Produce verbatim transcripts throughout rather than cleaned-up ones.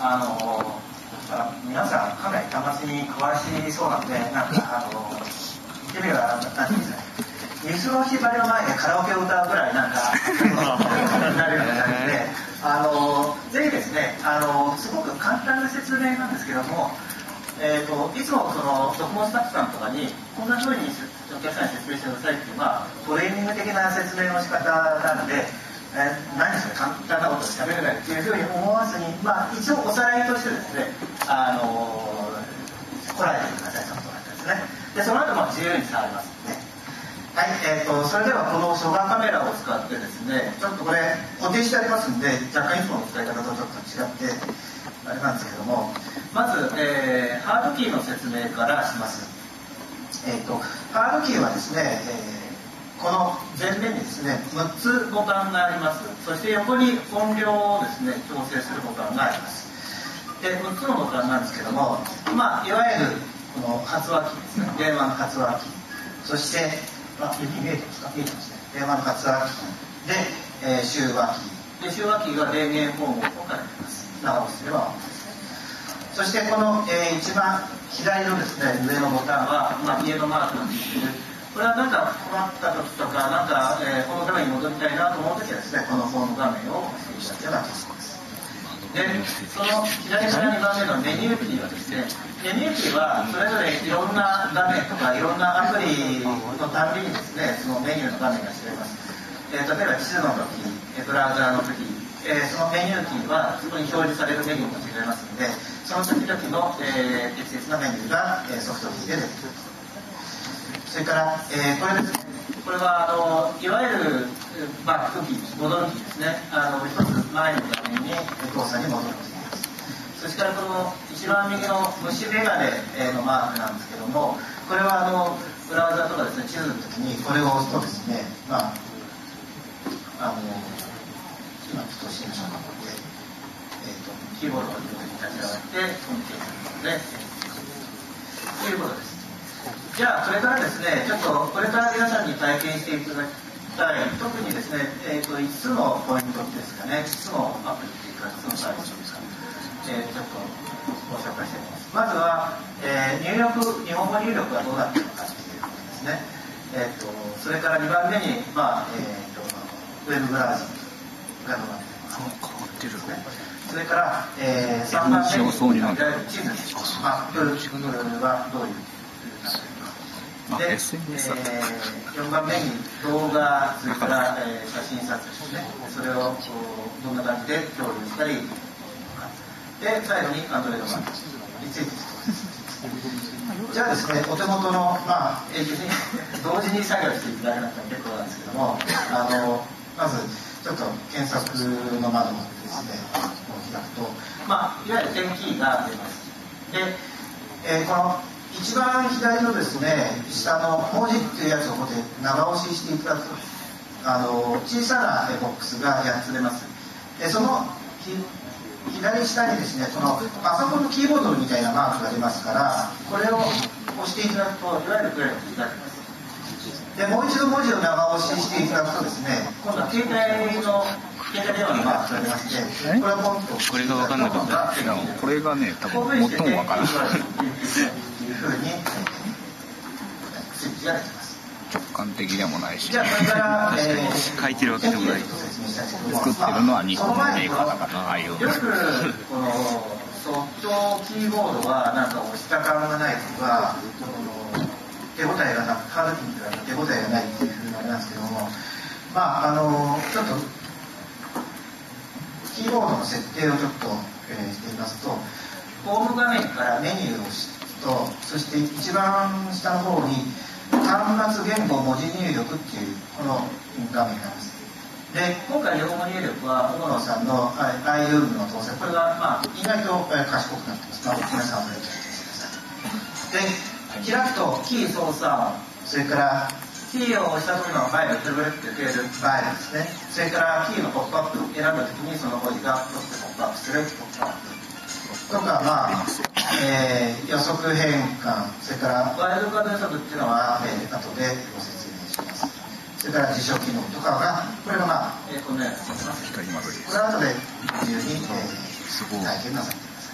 あの皆さんかなり端末に詳しそうなので、なんかあの言ってみれば何ていうんですかね、水の縛りの前でカラオケを歌うぐらいなんかなるような感じで、あのぜひですね、あのすごく簡単な説明なんですけども、えー、といつもそのドコモスタッフさんとかにこんな風にお客さんに説明してくださいっていうのはトレーニング的な説明の仕方なので、えー、何ですか簡単なことを喋れないっていうふうに思わずに、まあ、一応おさらいとしてですね、あのー、来られてくださいということなんですね。でその後も自由に触りますね。はい、えー、とそれではこの初画カメラを使ってですね、ちょっとこれ固定してありますんで、若干いつもの使い方とちょっと違ってあれなんですけども、まず、えー、ハードキーの説明からします。えー、とハードキーはですね、えー、この前面にですねむっつボタンがあります。そして横に音量をですね調整するボタンがあります。でむっつのボタンなんですけども、まあ、いわゆるこの発話キーですね、電話の発話キー、そしてあ、見えてますか？見えてますね。電話の発話キーで、えー、集話キーで、集話キーが電源フォームを書かれています。長押しすればそしてこの、えー、一番左のですね上のボタンは、まあ、家のマークなんですけど、これはなんか困った時とか、なんか、えー、ホーム画面に戻りたいなと思う時はですね、このホーム画面を押していただけます。で、その左からにばんめのメニューキーはですね、メニューキーはそれぞれいろんな画面とかいろんなアプリのたびにですね、そのメニューの画面が知れます。えー、例えば地図の時、ブラウザーの時、えー、そのメニューキーはそこに表示されるメニューが違いますので、その時々の、えー、適切なメニューが、えー、ソフトキーで出てくる。それから、えー、これですね、これはあのいわゆるバックキー、戻るキーですね、あの一つ前の画面に動作に戻るキーです。それからこの一番右の虫眼鏡のマークなんですけども、これはあのブラウザとかですね、地図の時にこれを押すとですね、まああの今ちょっと新書なので、えー、とキーボードが立ち上がってコミュニケーションでということです。じゃあそれからですね、ちょっとこれから皆さんに体験していただきたい、特にですね、えー、といつつのポイントですかね、いつつのアプリというかいつつのサービスですかね、えー、ちょっとご紹介したいと思います。まずは、えー、入力、日本語入力がどうなっているのかということですね。えー、とそれからにばんめに、まあえー、とウェブブラウジングがどうなっているのかということですね。それから、えー、さんばんめに地図です。マップはどういうで、えー、よんばんめに動画、それから、えー、写真撮影ですね、それをどんな感じで共有したりとか、で最後に Android マークについてじゃあですね、お手元の、まあ、永久に同時に作業していただけなくても結構なんですけども、あのまずちょっと検索の窓をですね開くと、まあ、いわゆる点キーが出ます。で、えー、この一番左のですね下の文字っていうやつをこうやって長押ししていただくと、あの小さなボックスがやっつ出ます。でその左下にですね、そのパソコンのキーボードみたいなマークが出ますから、これを押していただくといわゆるプレイが開きます。でもう一度文字を長押ししていただくとですね、今度は携帯の携帯電話のマークが出まして、これをポンとこれが分かんなかった。これがね、多分最も分からないいうふうにスイッチができます。 直感的でもないし、 じゃあこれから、えー、 書いてるわけでもない。作ってるのは日本のメーカーだから、ああいう。 よくこのソフトキーボードはなんか押した感がないとか、手応えがなく、ハードキーから手応えがないっていうふうなあれなんですけども、まああのちょっとキーボードの設定をちょっと、えー、してみますと、ホーム画面からメニューを押すと、そして一番下の方に端末言語文字入力っていうこの画面があります。で、今回の日本語入力は小野さんの アイルーム の搭載、これが、まあ、意外と賢くなってます。まあ、皆さんもやってください。で、開くとキー操作音、それからキーを押した時のファイル、トゥルブレックで消えるファイルですね。それからキーのポップアップ、選んだ時にその文字がポップアップするポップアップ。とか、まあ、えー、予測変換、それからワイルドカード予測っていうのは、えー、後でご説明します。それから辞書機能とかが、これがまあ、えー、このようになっています。これは後で自由に、えー、体験なさってください。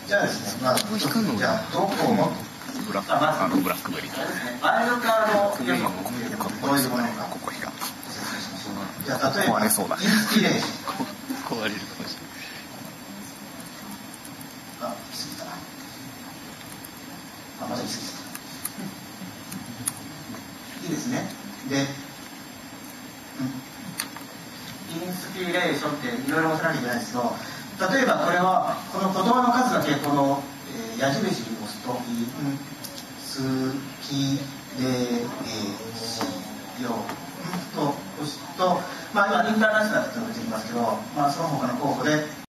じゃあですね、まあ、じゃあどこもブラックあのブラックベリー。 ワイルドカードゲームこどういうものかここ光る。 じゃあ例えば壊れそうだ。 インスピレーション。 壊れるかもしれない。 あ、来すぎたな。あ、また来すぎた。いいですね。で、うん、インスピレーションっていろいろ押さなきゃいけないんですけど、例えばこれはこの言葉の数だけこの、えー、矢印を押すと、インスピレーションと押すと、まあ今インターナショナルってのが出てきますけど、まあその他の候補で